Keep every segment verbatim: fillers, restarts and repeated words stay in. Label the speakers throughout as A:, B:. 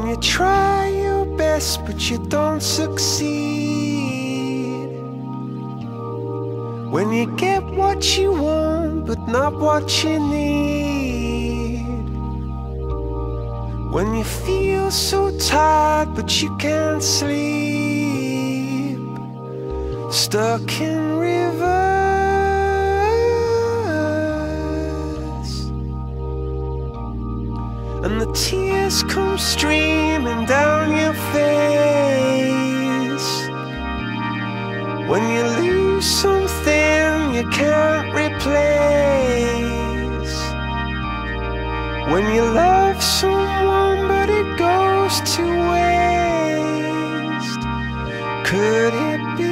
A: you try your best but you don't succeed, when you get what you want but not what you need, when you feel so tired but you can't sleep, stuck in rivers, and the tears come streaming down your face, when you lose something you can't replace, when you love someone but it goes to waste. Could it be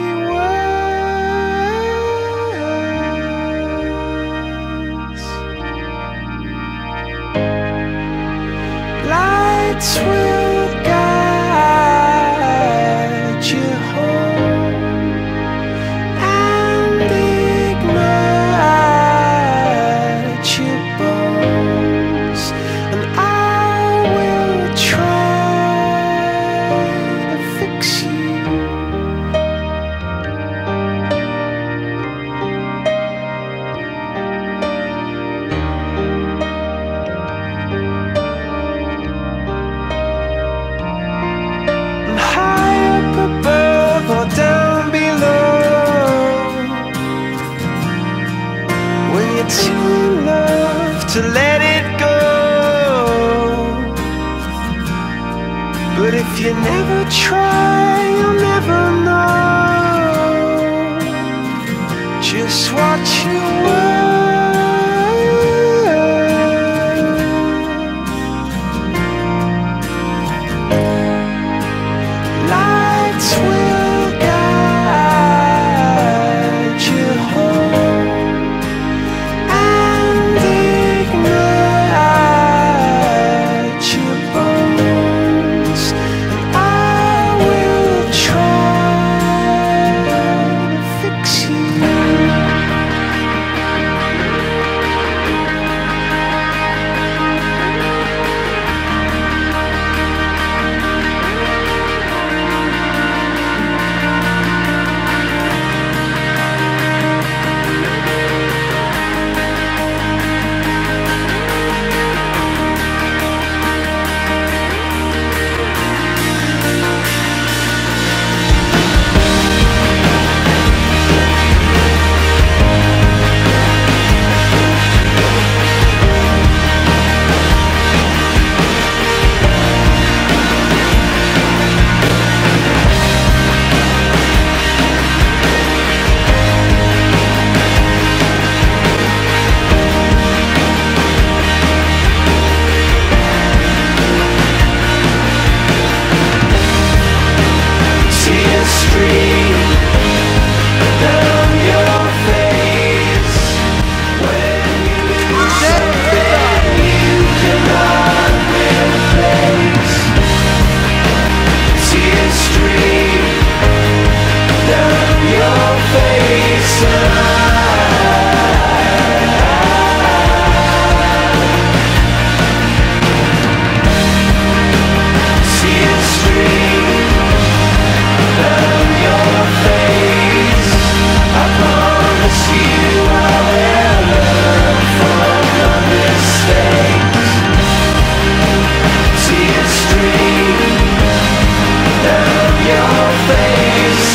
A: worse? Lights will guide you home and ignite your bones, and I will try to fix you. And high up above or down below, when you're too in love to let it go. But if you never try, you'll never know just what you were. Lights will guide you home and ignite your bones, and I will try to fix you. Tears stream down your face when you lose something you cannot replace. Tears stream down your face, tears stream down your face. I promise you I will learn from your mistakes. Tears stream down your face,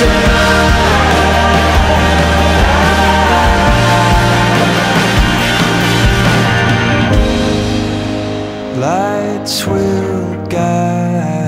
A: lights will guide